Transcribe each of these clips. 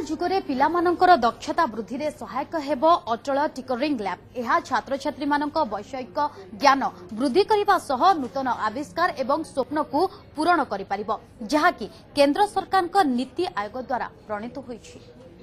Digital जुगरे पिलामानंकर दक्षता वृद्धि रे सहायक हेबो अचल टिकरिंग लैब। यह छात्र छात्री मानक वैषयिक ज्ञान वृद्धि करने सह नूतन आविष्कार एवं स्वप्न को पूरण करि परिबो, जहाकि केंद्र सरकार का नीति आयोग द्वारा प्रणीत होइछि।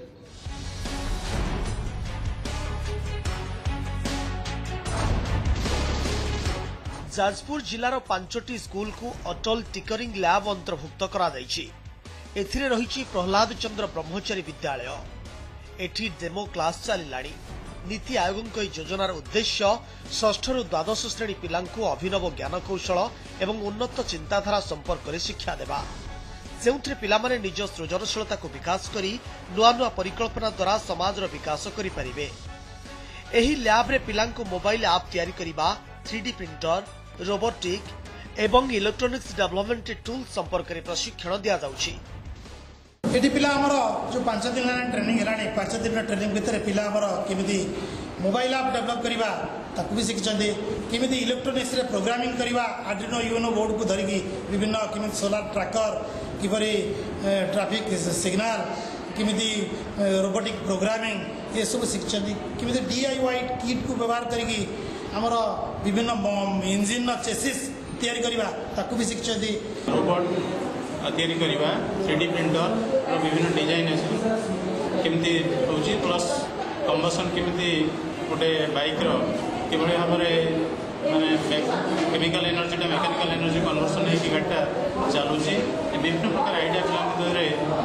जाजपुर जिलार 5टी स्कूल को अटल टिकरिंग लैब अंतर्भुक्त करा जायछि। एथिरे रहिछि प्रहलाद चंद्र ब्रह्मचारी विद्यालय। एठी डेमो क्लास चलिलाणी। नीति आयोग योजनार उद्देश्य षष्ठ रु द्वादश श्रेणी पिलांकु अभिनव ज्ञान कौशल एवं उन्नत चिंताधारा संपर्क में शिक्षा देवा, से पिलामाने निज सृजनशीलता को विकास करी नुआ नुआ परिकल्पना द्वारा समाजर विकास करि परिबे। एही लैब रे पिलांकु मोबाइल ऐप तैयारी करिबा, 3D प्रिंटर, रोबोटिक एवं इलेक्ट्रोनिक्स डेवलपमेंट टूल संपर्क में प्रशिक्षण दिया जाउछि। ये पिला जो 5 दिन ट्रेनिंग है, 5 दिन ट्रेनिंग भितर पिला केमी मोबाइल ऐप डेवलप करवा ताकू भी शिखिंट, केमी इलेक्ट्रोनिक्स रे प्रोग्रामिंग करवा, आर्डिनो यूनो बोर्ड को धरिकी विभिन्न केमी सोलार ट्रैकर, किपरि ट्रैफिक सिग्नल, केमी रोबोटिक प्रोग्रामिंग ये सब शिखिंट, केमी DIY किट को व्यवहार करी आमर विभिन्न इंजिन चेसिस तैयारी करवा ताकू भी शिखिंट। रोबोट तैयारी करवा, 3D प्रिंटर विभिन्न डिजाइन केमती होची, प्लस कंबसन केमती गोटे बाइक कि भाव में माने chemical energy mechanical energy conversion होगी गाड़ीटा चलुची। विभिन्न प्रकार आइडिया पिला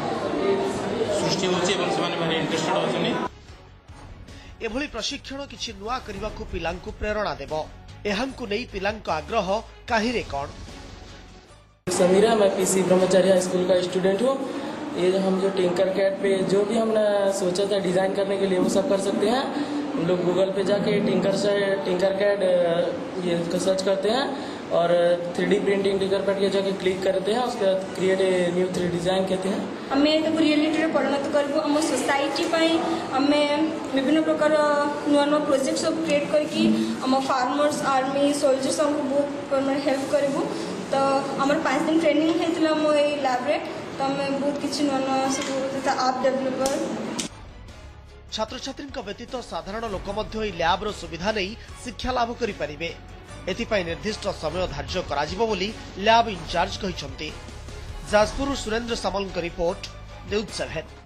सृष्टि होची एवं से भारी इंटरेस्टेड होचनी। एभली प्रशिक्षण किछि नुआ करबाकू पिलांकू प्रेरणा देबो। एहांकू नै पिलांक आग्रह काहिरे कोन। समीरा, मैं PC ब्रह्मचारी स्कूल का स्टूडेंट हूँ। ये हम जो टिंकर कैड पे जो भी हमने सोचा था डिज़ाइन करने के लिए वो सब कर सकते हैं। हम लोग गूगल पे जाके टिंकर कैड ये सर्च करते हैं और 3D प्रिंटिंग टिंकर पैड के जाके क्लिक करते हैं, उसके बाद create a new 3D design कहते हैं। हमें रियलिटी परिणत करूँ, आम सोसाइटी आम विभिन्न प्रकार नुआ नुआ प्रोजेक्ट सब क्रिएट करके आम फार्मर्स, आर्मी, सोल्जर्स बहुत हेल्प करूँ। तो आमर 5 दिन ट्रेनिंग होता मो लैब रे, तो आम बहुत किसी नुआ नुआ सब आप डेवलपर। छात्र छात्री व्यतीत साधारण लोक मध्य लैब सुविधा नहीं शिक्षा लाभ करें। एथिपाई निर्दिष्ट समय धार्य कराजिबो बोली लैब इंचार्ज कहिसंती। Jajpur Surendra Samal report, news 7।